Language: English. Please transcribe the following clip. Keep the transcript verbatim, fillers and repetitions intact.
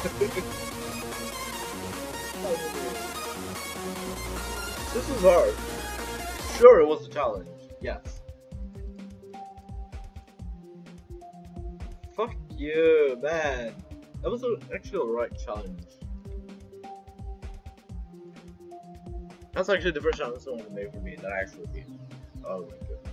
This is hard. Sure, it was a challenge. Yes. Fuck you, man. That was a, actually a right challenge. That's actually the first challenge someone made for me that I actually beat. Oh my god.